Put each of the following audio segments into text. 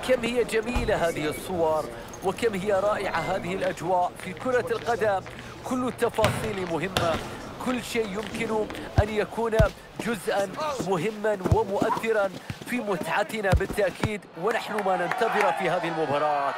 كم هي جميلة هذه الصور، وكم هي رائعة هذه الأجواء في كرة القدم. كل التفاصيل مهمة، كل شيء يمكن أن يكون جزءاً مهماً ومؤثراً في متعتنا بالتأكيد، ونحن ما ننتظر في هذه المباراة.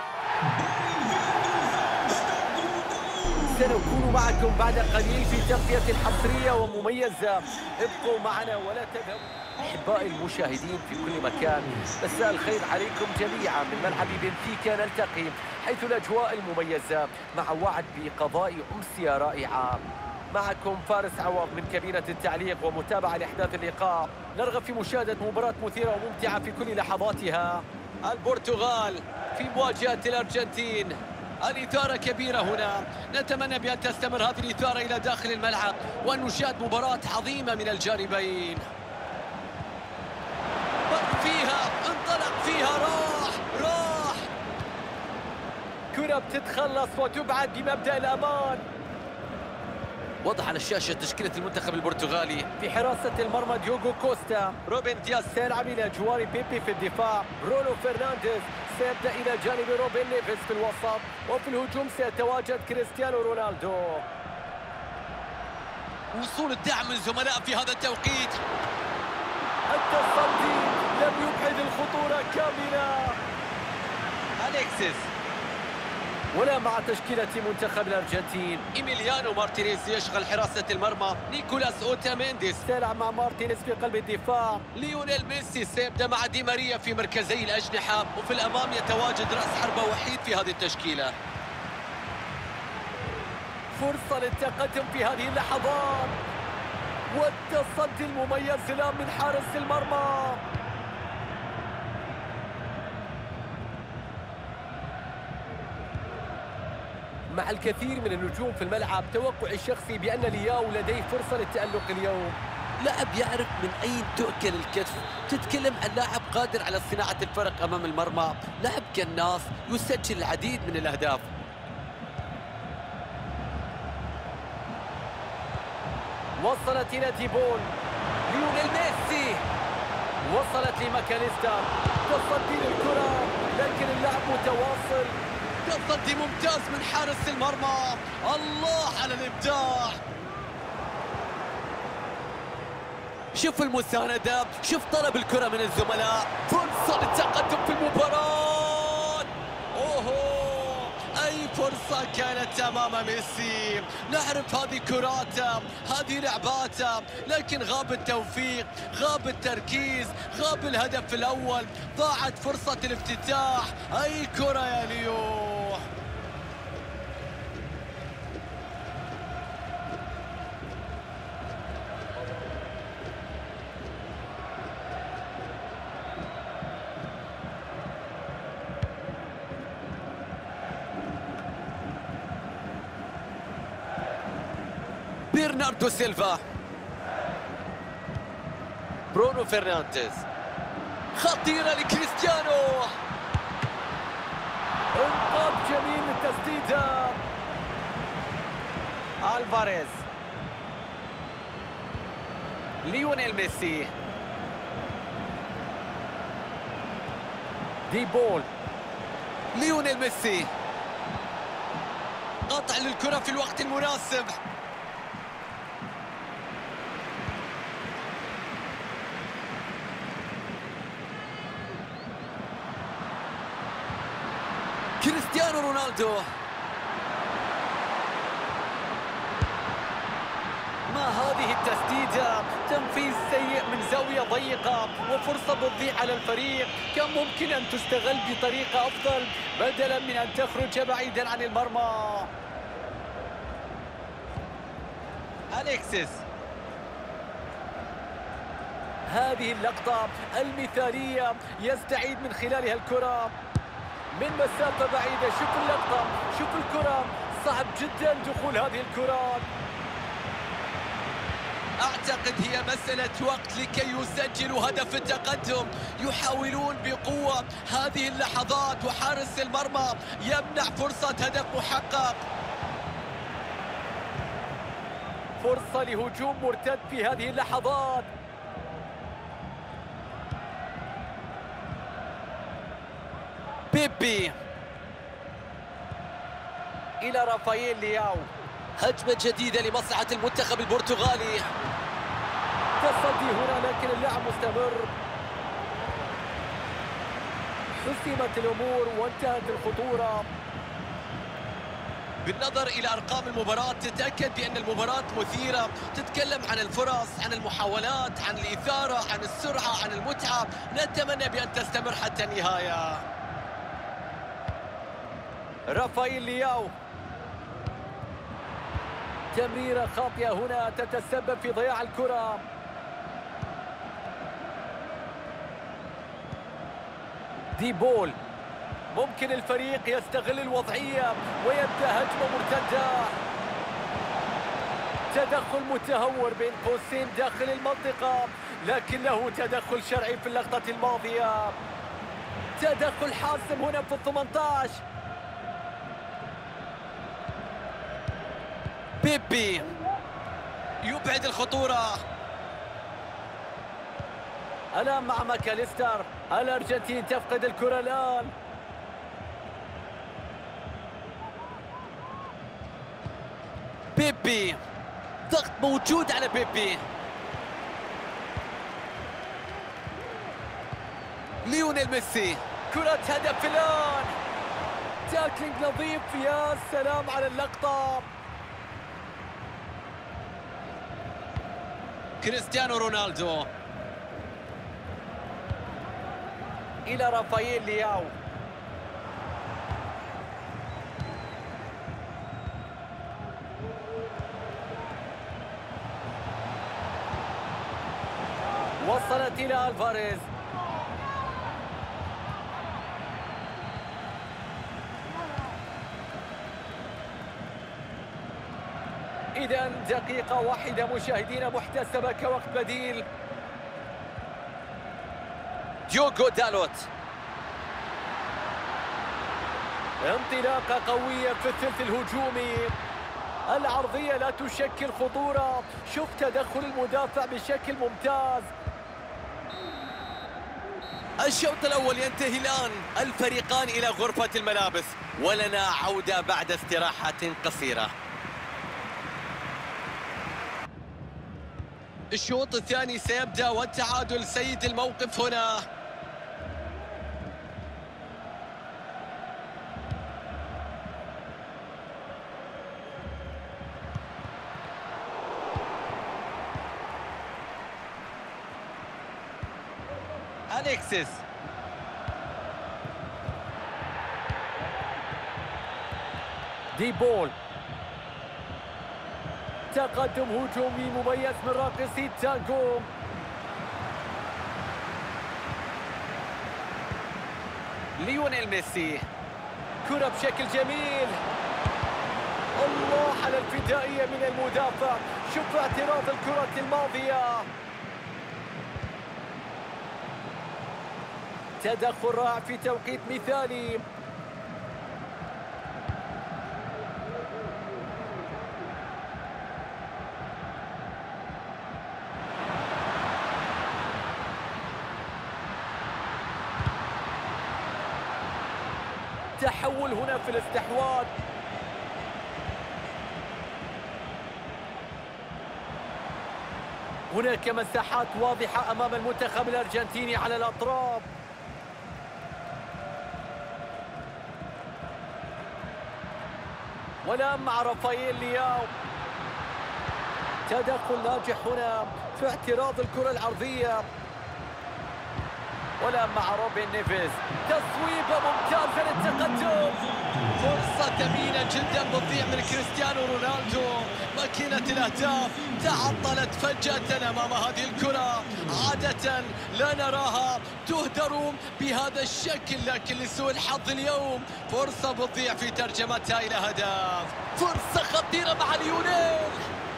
سنكون معكم بعد قليل في تغطية حصرية ومميزة. ابقوا معنا ولا تذهبوا. أحبائي المشاهدين في كل مكان، مساء الخير عليكم جميعا من ملعب بنفيكا. نلتقي حيث الأجواء المميزة مع وعد بقضاء أمسية رائعة. معكم فارس عوض من كابينة التعليق ومتابعة لأحداث اللقاء. نرغب في مشاهدة مباراة مثيرة وممتعة في كل لحظاتها. البرتغال في مواجهة الأرجنتين. الإثارة كبيرة هنا، نتمنى بأن تستمر هذه الإثارة إلى داخل الملعب وأن نشاهد مباراة عظيمة من الجانبين. فيها انطلق فيها، راح كرة بتتخلص وتبعد بمبدأ الأمان. وضع على الشاشة تشكيلة المنتخب البرتغالي. في حراسة المرمى ديوغو كوستا، روبن دياز سيلعب إلى جوار بيبي في الدفاع، برونو فرنانديز سيبدأ إلى جانب روبن نيفيز في الوسط، وفي الهجوم سيتواجد كريستيانو رونالدو. وصول الدعم من زملاء في هذا التوقيت. التصدي لم يبعد الخطورة كاملة. أليكسيس، ولا مع تشكيلة منتخب الأرجنتين. إيميليانو مارتينيز يشغل حراسة المرمى. نيكولاس أوتامينديز سيلعب مع مارتينيز في قلب الدفاع. ليونيل ميسي سيبدأ مع دي ماريا في مركزي الأجنحة، وفي الأمام يتواجد رأس حربة وحيد في هذه التشكيلة. فرصة للتقدم في هذه اللحظات، والتصدي المميز الآن من حارس المرمى. مع الكثير من النجوم في الملعب، توقعي الشخصي بأن لياو لديه فرصة للتألق اليوم. لاعب يعرف من أين تؤكل الكتف. تتكلم عن لاعب قادر على صناعة الفرق أمام المرمى، لاعب كناس يسجل العديد من الأهداف. وصلت إلى ديبول. ليونيل ميسي، وصلت لماكاليستر. تصدي للكرة لكن اللعب متواصل. تصدي ممتاز من حارس المرمى. الله على الإبداع. شوف المساندة، شوف طلب الكرة من الزملاء. فرصة للتقدم في المباراة. أوهو، أي فرصة كانت أمام ميسي. نعرف هذه كراته، هذه لعباته، لكن غاب التوفيق، غاب التركيز، غاب الهدف الأول، ضاعت فرصة الافتتاح. أي كرة يا ليو. برناردو سيلفا، برونو فرنانديز، خطيرة لكريستيانو. انقاذ جميل للتسديدة. ألفاريز، ليونيل ميسي، ديبول، ليونيل ميسي، قطع للكرة في الوقت المناسب. كريستيانو رونالدو، ما هذه التسديدة، تنفيذ سيء من زاوية ضيقة وفرصة بتضيع على الفريق. كان ممكن أن تستغل بطريقة أفضل بدلاً من أن تخرج بعيداً عن المرمى. أليكسيس، هذه اللقطة المثالية يستعيد من خلالها الكرة من مسافة بعيدة. شوف اللقطة، شوف الكرة، صعب جدا دخول هذه الكرات. أعتقد هي مسألة وقت لكي يسجلوا هدف التقدم. يحاولون بقوة هذه اللحظات، وحارس المرمى يمنع فرصة هدف محقق. فرصة لهجوم مرتد في هذه اللحظات. بيبي إلى رافائيل لياو. هجمة جديدة لمصلحة المنتخب البرتغالي. تصدي هنا لكن اللعب مستمر. حسمت الأمور وانتهت الخطورة. بالنظر إلى أرقام المباراة تتأكد بأن المباراة مثيرة، تتكلم عن الفرص، عن المحاولات، عن الإثارة، عن السرعة، عن المتعة. نتمنى بأن تستمر حتى النهاية. رافائيل لياو، تمريرة خاطئة هنا تتسبب في ضياع الكرة. دي بول، ممكن الفريق يستغل الوضعية ويبدأ هجمة مرتدة. تدخل متهور بين قوسين داخل المنطقة، لكنه تدخل شرعي في اللقطة الماضية. تدخل حاسم هنا في ال18. بيبي يبعد الخطورة. الآن مع ماكاليستر. الأرجنتين تفقد الكرة الآن. بيبي، ضغط موجود على بيبي. ليونيل ميسي، كرة هدف الآن. تاكلينج نظيف، يا سلام على اللقطة. كريستيانو رونالدو إلى رافائيل لياو. وصلت إلى ألفاريز. إذا دقيقة واحدة مشاهدينا محتسبة كوقت بديل. ديوغو دالوت، انطلاقة قوية في الثلث الهجومي. العرضية لا تشكل خطورة. شوف تدخل المدافع بشكل ممتاز. الشوط الأول ينتهي الآن، الفريقان إلى غرفة الملابس، ولنا عودة بعد استراحة قصيرة. الشوط الثاني سيبدأ والتعادل سيد الموقف هنا. أليكسيس، دي بول، تقدم هجومي مميز من راقصي تانجو. ليونيل ميسي، كرة بشكل جميل. الله على الفدائية من المدافع. شوف اعتراض الكرة الماضية. تدخل رائع في توقيت مثالي. تحول هنا في الاستحواذ. هناك مساحات واضحة أمام المنتخب الأرجنتيني على الأطراف. والآن مع رافائيل لياو. تدخل ناجح هنا في اعتراض الكرة العرضية. والآن مع روبن نيفيز، تصويبة ممتازة للتقدم. فرصة ثمينة جدا بتضيع من كريستيانو رونالدو. ماكينة الأهداف تعطلت فجأة أمام هذه الكرة. عادة لا نراها تهدر بهذا الشكل، لكن لسوء الحظ اليوم فرصة بتضيع في ترجمتها إلى هدف. فرصة خطيرة مع ليونيل.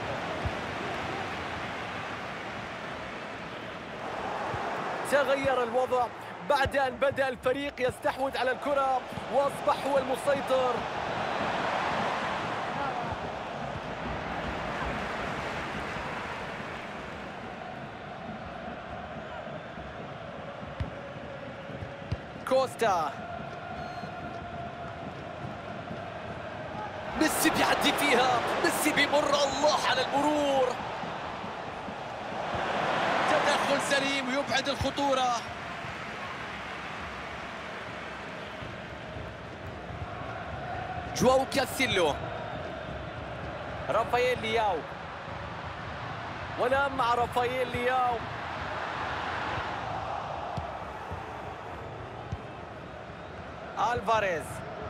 تغير الوضع بعد أن بدأ الفريق يستحوذ على الكرة وأصبح هو المسيطر. كوستا، ميسي بيعدي فيها، ميسي بيمر، الله على المرور. تدخل سليم ويبعد الخطورة. جواو كاسيلو، رافائيل لياو، ولا مع رافائيل لياو. ألفاريز،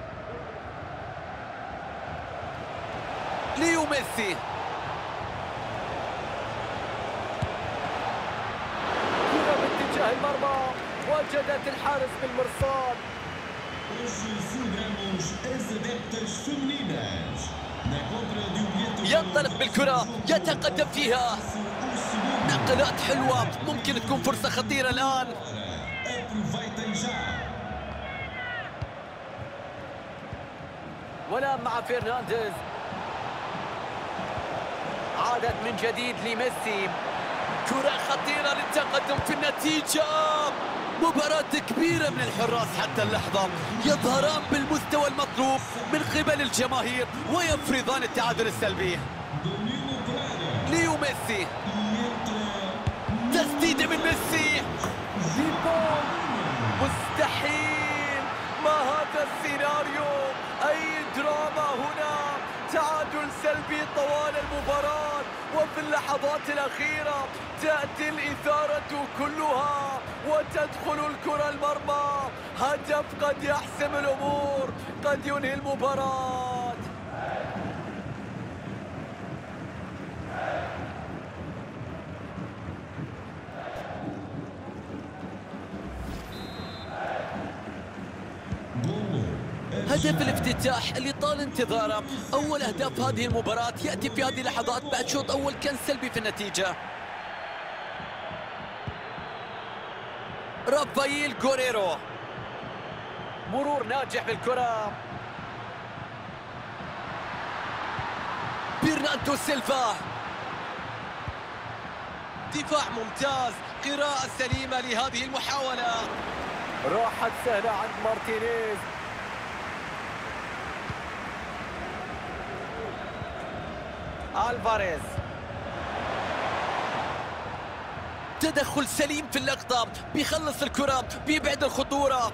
ليو ميسي، كرة باتجاه المرمى، وجدت الحارس بالمرصاد. ينطلق بالكرة، يتقدم فيها، نقلات حلوة، ممكن تكون فرصة خطيرة الآن. ولا مع فرنانديز، عادت من جديد لميسي، كرة خطيرة للتقدم في النتيجة. مباراة كبيرة من الحراس حتى اللحظة، يظهران بالمستوى المطلوب من قبل الجماهير ويفرضان التعادل السلبي. ليو ميسي، تسديدة من ميسي، ديبول، مستحيل، ما هذا السيناريو، أي دراما هنا، تعادل سلبي طوال المباراة. وفي اللحظات الأخيرة تأتي الإثارة كلها وتدخل الكرة المرمى، هدف قد يحسم الأمور، قد ينهي المباراة. هدف الافتتاح اللي طال انتظاره، أول أهداف هذه المباراة يأتي في هذه اللحظات بعد شوط أول كان سلبي في النتيجة. رافائيل غوريرو، مرور ناجح بالكرة. برناردو سيلفا، دفاع ممتاز، قراءة سليمة لهذه المحاولة. راحت سهلة عند مارتينيز. ألفاريز، تدخل سليم في اللقطة، بيخلص الكرة، بيبعد الخطورة.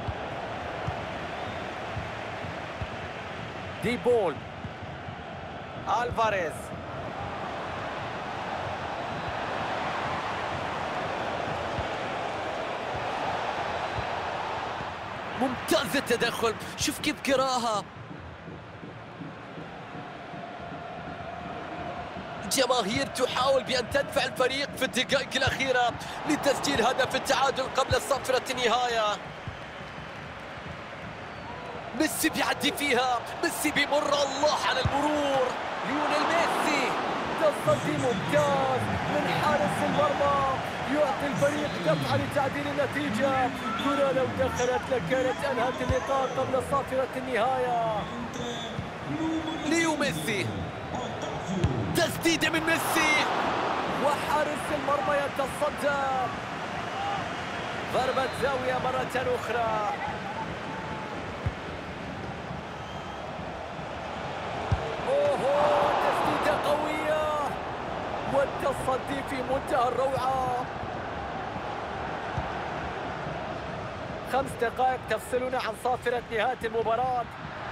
ديبول، ألفاريز، ممتاز التدخل، شوف كيف قراها. الجماهير تحاول بأن تدفع الفريق في الدقائق الأخيرة لتسجيل هدف التعادل قبل صفرة النهاية. ميسي بيعدي فيها، ميسي بيمر، الله على المرور. ليونيل ميسي، تصدي ممتاز من حارس المرمى، يعطي الفريق دفعة لتعديل النتيجة. كرة لو دخلت لكانت أنهت اللقاء قبل صافرة النهاية. ليو ميسي، تسديدة من ميسي، وحارس المرمى يتصدى. ضربة زاوية مرة أخرى. أوه، تسديدة قوية والتصدي في منتهى الروعة. 5 دقائق تفصلنا عن صافرة نهاية المباراة.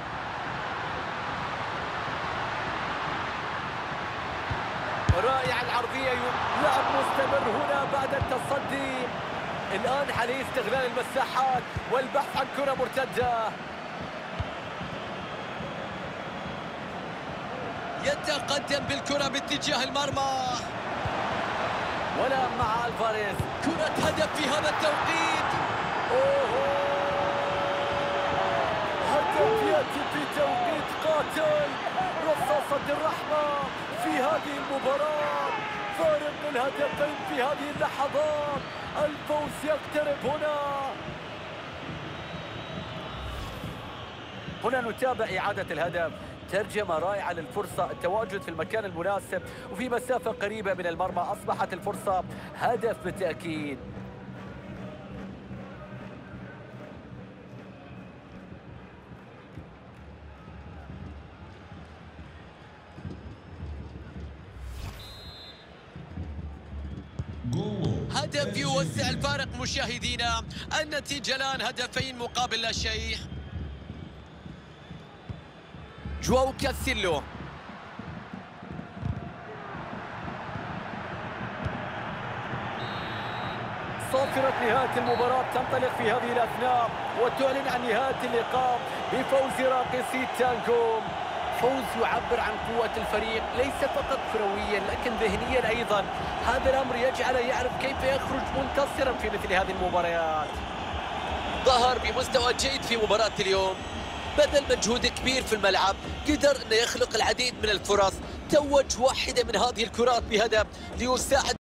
رائع العرضية، لعب مستمر هنا بعد التصدي. الآن عليه استغلال المساحات والبحث عن كرة مرتدة. يتقدم بالكرة باتجاه المرمى، ولا مع ألفاريز، كرة هدف في هذا التوقيت. أوه، هدف يأتي في توقيت قاتل، رصاصة الرحمة في هذه المباراة. فارق الهدفين في هذه اللحظات، الفوز يقترب هنا نتابع إعادة الهدف، ترجمة رائعة للفرصة، التواجد في المكان المناسب وفي مسافة قريبة من المرمى. أصبحت الفرصة هدف بالتأكيد. هدف يوسع الفارق مشاهدينا، النتيجة الآن هدفين مقابل لا شيء. جواو كاسيلو، صافرة نهاية المباراة تنطلق في هذه الأثناء وتعلن عن نهاية اللقاء بفوز راقصي تانغوم. فوز يعبر عن قوة الفريق ليس فقط كرويا لكن ذهنيا أيضا. هذا الأمر يجعله يعرف كيف يخرج منتصرا في مثل هذه المباريات. ظهر بمستوى جيد في مباراة اليوم، بذل مجهود كبير في الملعب، قدر أن يخلق العديد من الفرص، توج واحدة من هذه الكرات بهدف ليساعد